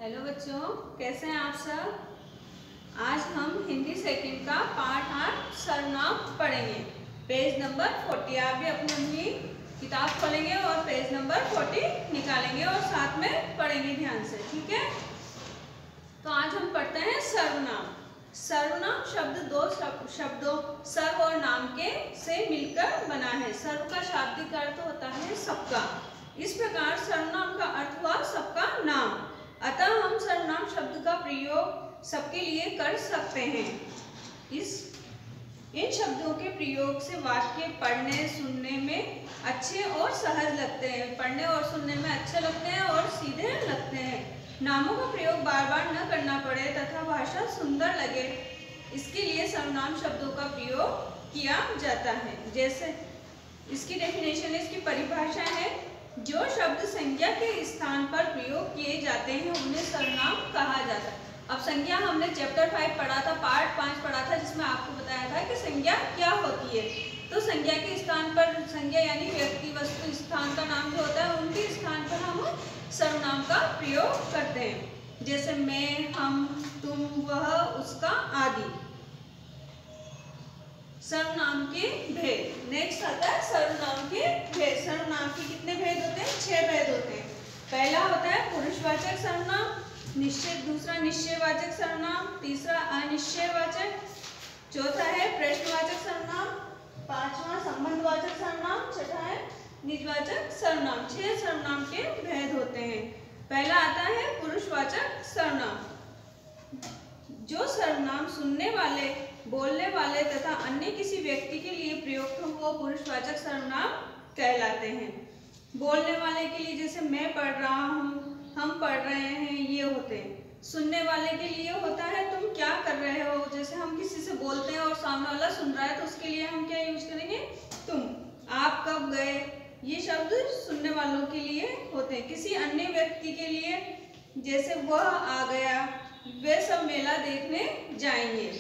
Hello बच्चों, कैसे हैं आप सब। आज हम हिंदी सेकंड का पार्ट 8 सर्वनाम पढ़ेंगे। पेज नंबर 40 आप भी अपनी किताब खोलेंगे और पेज नंबर 40 निकालेंगे और साथ में पढ़ेंगे ध्यान से, ठीक है। तो आज हम पढ़ते हैं सर्वनाम। सर्वनाम शब्द दो शब्दों सर्व और नाम के से मिलकर बना है। सर्व का शाब्दिक अर्थ होता है सबका। इस प्रकार सर्वनाम का अर्थ हुआ सबका नाम। अतः हम सर्वनाम शब्द का प्रयोग सबके लिए कर सकते हैं। इन शब्दों के प्रयोग से वाक्य पढ़ने सुनने में अच्छे और सहज लगते हैं। पढ़ने और सुनने में अच्छे लगते हैं और सीधे लगते हैं। नामों का प्रयोग बार बार न करना पड़े तथा भाषा सुंदर लगे, इसके लिए सर्वनाम शब्दों का प्रयोग किया जाता है। जैसे इसकी डेफिनेशन है, इसकी परिभाषा है, जो शब्द संज्ञा के स्थान पर प्रयोग किए जाते हैं उन्हें सर्वनाम कहा जाता है। अब संज्ञा हमने चैप्टर 5 पढ़ा था, पार्ट 5 पढ़ा था, जिसमें आपको बताया था कि संज्ञा क्या होती है। तो संज्ञा के स्थान पर, संज्ञा यानी व्यक्ति वस्तु स्थान का नाम जो होता है, उनके स्थान पर हम सर्वनाम का प्रयोग करते हैं। जैसे मैं, हम, तुम, वह, उसका आदि। सर्वनाम के भेद। नेक्स्ट आता है सर्वनाम के भेद। सर्वनाम के कितने भेद होते हैं? 6 भेद होते हैं। पहला होता है पुरुषवाचक सर्वनाम, निश्चय, दूसरा निश्चयवाचक सर्वनाम, तीसरा अनिश्चयवाचक, चौथा है प्रश्नवाचक सर्वनाम, पांचवा संबंधवाचक सर्वनाम, छठा है निजवाचक सर्वनाम। 6 सर्वनाम के भेद होते हैं। पहला आता है पुरुषवाचक सर्वनाम। जो सर्वनाम सुनने वाले, बोलने वाले तथा अन्य किसी व्यक्ति के लिए प्रयुक्त हो वो पुरुषवाचक सर्वनाम कहलाते हैं। बोलने वाले के लिए जैसे मैं पढ़ रहा हूँ, हम पढ़ रहे हैं, ये होते हैं। सुनने वाले के लिए होता है तुम क्या कर रहे हो। जैसे हम किसी से बोलते हैं और सामने वाला सुन रहा है तो उसके लिए हम क्या यूज करेंगे? तुम। आप कब गए, ये शब्द सुनने वालों के लिए होते हैं। किसी अन्य व्यक्ति के लिए जैसे वह आ गया, वे सब मेला देखने जाएंगे।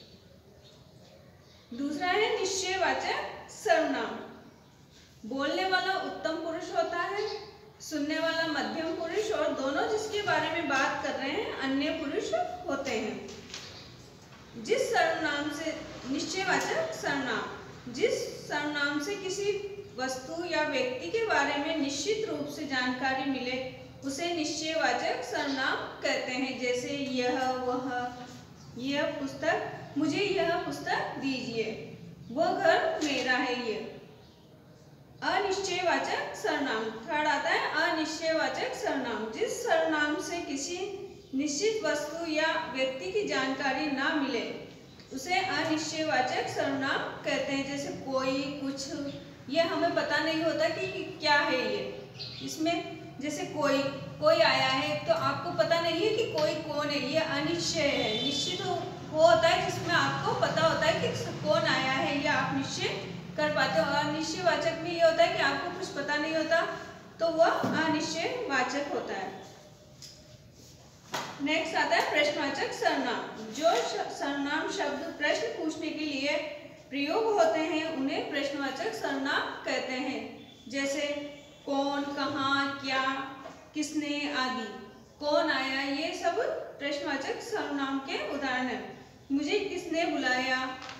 दूसरा है निश्चयवाचक सर्वनाम। बोलने वाला उत्तम पुरुष होता है, सुनने वाला मध्यम पुरुष और दोनों जिसके बारे में बात कर रहे हैं अन्य पुरुष होते हैं। जिस सर्वनाम से, निश्चयवाचक सर्वनाम, जिस सर्वनाम से किसी वस्तु या व्यक्ति के बारे में निश्चित रूप से जानकारी मिले उसे निश्चयवाचक सर्वनाम कहते हैं। जैसे यह, वह, यह पुस्तक, मुझे यह पुस्तक दीजिए, वह घर मेरा है। ये अनिश्चयवाचक सर्वनाम। थर्ड आता है अनिश्चयवाचक सर्वनाम। जिस सर्वनाम से किसी निश्चित वस्तु या व्यक्ति की जानकारी ना मिले उसे अनिश्चयवाचक सर्वनाम कहते हैं। जैसे कोई, कुछ, ये हमें पता नहीं होता कि क्या है ये। इसमें जैसे कोई आया है तो आपको पता नहीं है कि कोई कौन है, ये अनिश्चय है। निश्चित वो होता है जिसमें आपको पता होता है कि कौन आया है, या आप निश्चय कर पाते हो। अनिश्चयवाचक में ये होता है कि आपको कुछ पता नहीं होता तो वह अनिश्चयवाचक होता है। नेक्स्ट आता है प्रश्नवाचक सर्वनाम। जो सर्वनाम शब्द प्रश्न पूछने के लिए प्रयोग होते हैं उन्हें प्रश्नवाचक सर्वनाम कहते हैं। जैसे कौन, कहाँ, क्या, किसने आदि। कौन आया, ये सब प्रश्नवाचक सर्वनाम के उदाहरण हैं। मुझे किसने बुलाया।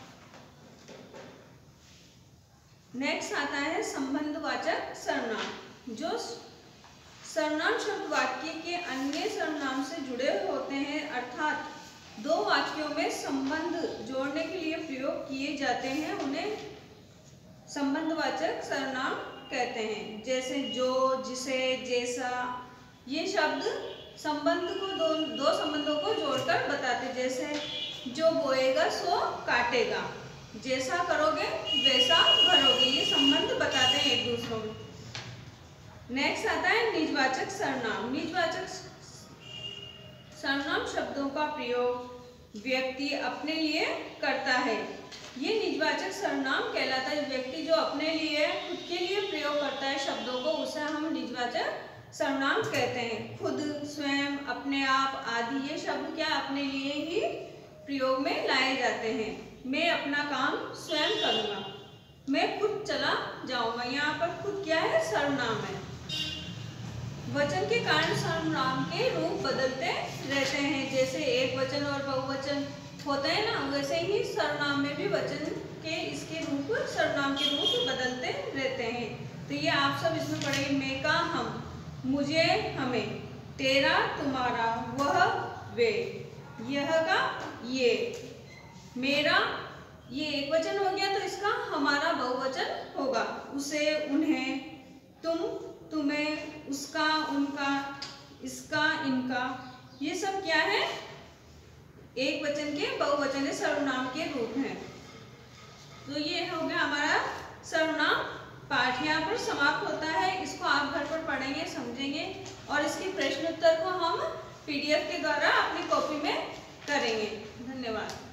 नेक्स्ट आता है संबंधवाचक सर्वनाम। जो सर्वनाम शब्द वाक्य के अन्य सर्वनाम से जुड़े होते हैं, अर्थात दो वाक्यों में संबंध जोड़ने के लिए प्रयोग किए जाते हैं, उन्हें संबंधवाचक सर्वनाम कहते हैं। जैसे जो, जिसे, जैसा, ये शब्द संबंध को दो संबंधों को जोड़कर बताते। जैसे जो बोएगा सो काटेगा, जैसा करोगे वैसा भरोगे, ये संबंध बताते हैं एक दूसरों में। नेक्स्ट आता है निजवाचक सर्वनाम। निजवाचक सर्वनाम शब्दों का प्रयोग व्यक्ति अपने लिए करता है, ये निजवाचक सर्वनाम कहलाता है। व्यक्ति जो अपने लिए, खुद के लिए प्रयोग करता है शब्दों को, उसे हम निजवाचक सर्वनाम कहते हैं। खुद, स्वयं, अपने आप आदि, ये शब्द क्या अपने लिए ही प्रयोग में लाए जाते हैं। मैं अपना काम स्वयं करूँगा, मैं खुद चला जाऊँगा, यहाँ पर खुद क्या है? सर्वनाम है। वचन के कारण सर्वनाम के रूप बदलते रहते हैं। जैसे एक वचन और बहुवचन होते हैं ना, वैसे ही सर्वनाम में भी वचन के इसके रूप सर्वनाम के रूप बदलते रहते हैं। तो ये आप सब इसमें पढ़ेंगे। मैं का हम, मुझे हमें, तेरा तुम्हारा, वह वे, यह का ये, मेरा ये एक वचन हो गया तो इसका हमारा बहुवचन होगा। उसे, उन्हें, तुम, तुम्हें, उसका, उनका, इसका, इनका, ये सब क्या है? एक वचन के बहुवचन सर्वनाम के रूप हैं। तो ये हो गया हमारा सर्वनाम पाठ, यहाँ पर समाप्त होता है। इसको आप घर पर पढ़ेंगे, समझेंगे और इसके प्रश्न उत्तर को हम PDF के द्वारा अपनी कॉपी में करेंगे। धन्यवाद।